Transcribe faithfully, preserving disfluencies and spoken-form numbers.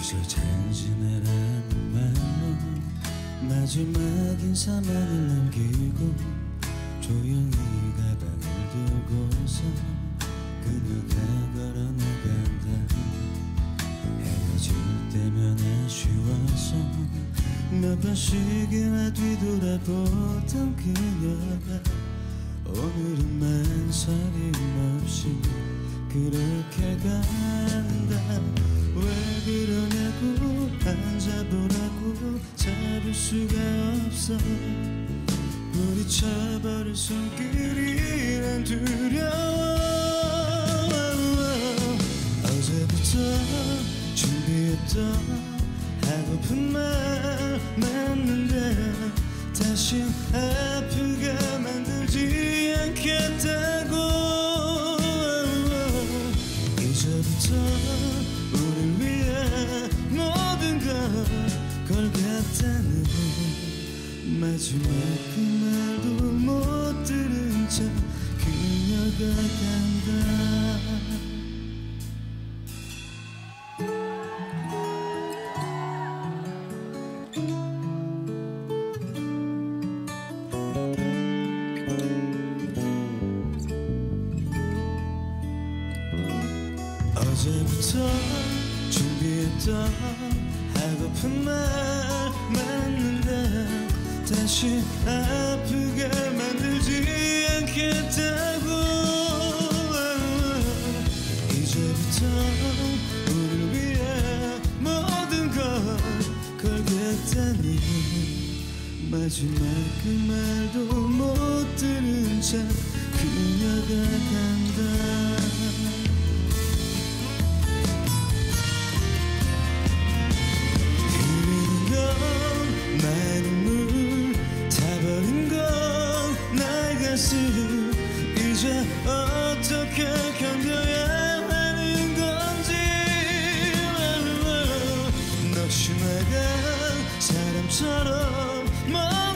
이제 잘 지내라는 말로 마지막 인사만을 남기고 조용히 가방을 들고서 그녀가 걸어나간다. 헤어질 때면 아쉬워서 몇 번씩이나 뒤돌아보던 그녀가 오늘은 망설임 없이 그렇게 간다. 왜 그러냐고 앉아보라고 잡을 수가 없어. 부딪혀버릴 손길이 난 두려워. 어제부터 준비했던 하고픈 말 맞는데 다시 아프게 만들지 않겠다고. 이제부터 우릴 위해 모든 걸 걸겠다는 마지막 그 말도 못 들은 채 그녀가 간다. 어제부터 준비했던 하고픈 말 맞는데 다시 아프게 만들지 않겠다고. 이제부터 우릴 위해 모든 걸 걸겠다니 마지막 그 말도 못 들은 채 그녀가 간다. 나의 눈물 타버린 건 나의 가슴 이제 어떻게 견뎌야 하는 건지. 넋이 나간 사람처럼